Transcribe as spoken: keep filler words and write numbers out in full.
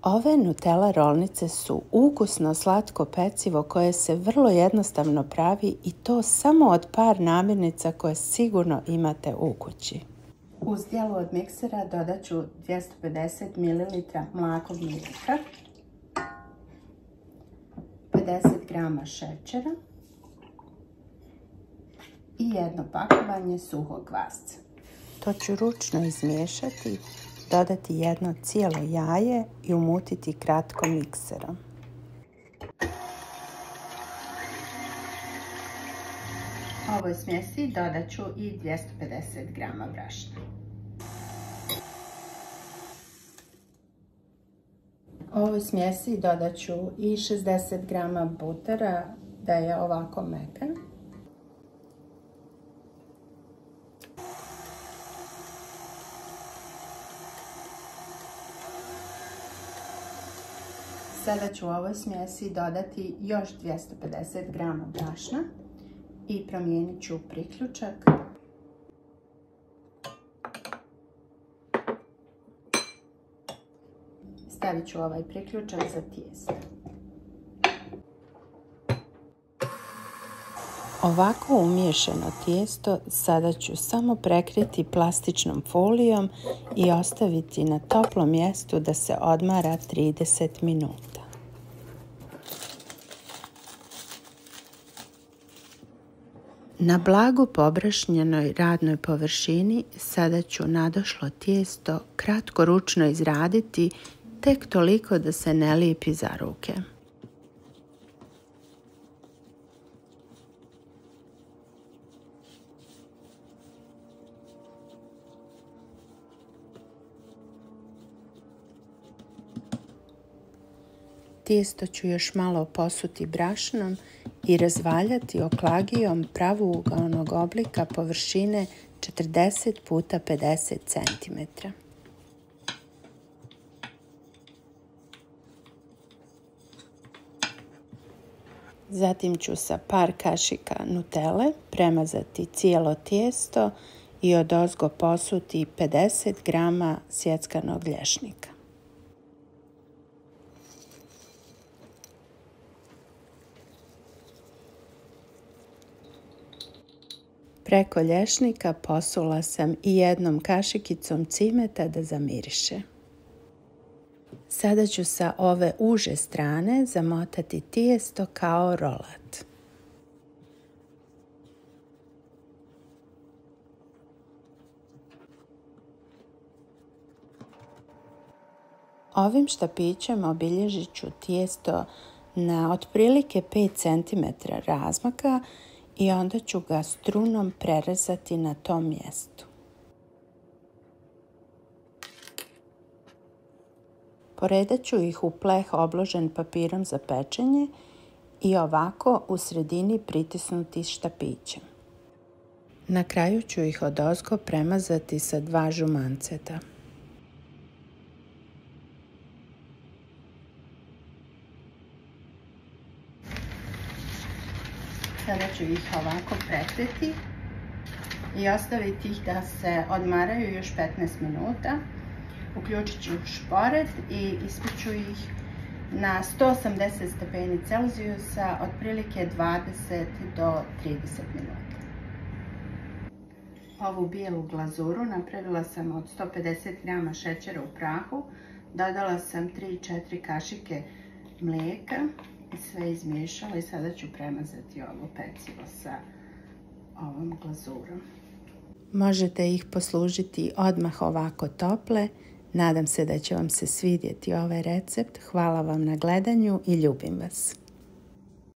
Ove Nutella rolnice su ukusno slatko pecivo koje se vrlo jednostavno pravi i to samo od par namirnica koje sigurno imate u kući. Uz djelu od miksera dodat ću dvjesto pedeset mililitara mlakog mlijeka, pedeset grama šećera i jedno pakovanje suhog kvasca. To ću ručno izmiješati, dodati jedno cijelo jaje i umutiti kratko mikserom. Ovoj smjesi dodat ću i dvjesto pedeset grama brašna. Ovoj smjesi dodat ću i šezdeset grama butera da je ovako mekan. Sada ću u ovoj smjesi dodati još dvjesto pedeset grama brašna i promijenit ću priključak. Stavit ću ovaj priključak za tijesto. Ovako umiješano tijesto sada ću samo prekriti plastičnom folijom i ostaviti na toplom mjestu da se odmara trideset minuta. Na blago pobrašnjenoj radnoj površini sada ću nadošlo tijesto kratko ručno izraditi, tek toliko da se ne lijepi za ruke. Tijesto ću još malo posuti brašnom i razvaljati oklagijom pravougaonog oblika površine četrdeset puta pedeset centimetara. Zatim ću sa par kašika Nutelle premazati cijelo tijesto i odozgo posuti pedeset grama sjeckanog lješnika. Preko lješnika posula sam i jednom kašikicom cimeta da zamiriše. Sada ću sa ove uže strane zamotati tijesto kao rolat. Ovim štapićem obilježit ću tijesto na otprilike pet centimetara razmaka i onda ću ga strunom prerezati na tom mjestu. Poredat ću ih u pleh obložen papirom za pečenje i ovako u sredini pritisnuti štapićem. Na kraju ću ih odozgo premazati sa dva žumanceta. Sada ću ih ovako prekriti i ostaviti ih da se odmaraju još petnaest minuta. Uključit ću šporet i ispeću ih na sto osamdeset stepeni Celzijusa otprilike dvadeset do trideset minuta. Ovu bijelu glazuru napravila sam od sto pedeset grama šećera u prahu, dodala sam tri do četiri kašike mlijeka i sve izmiješala i sada ću premazati ovo pecivo sa ovom glazurom. Možete ih poslužiti odmah ovako tople. Nadam se da će vam se svidjeti ovaj recept. Hvala vam na gledanju i ljubim vas.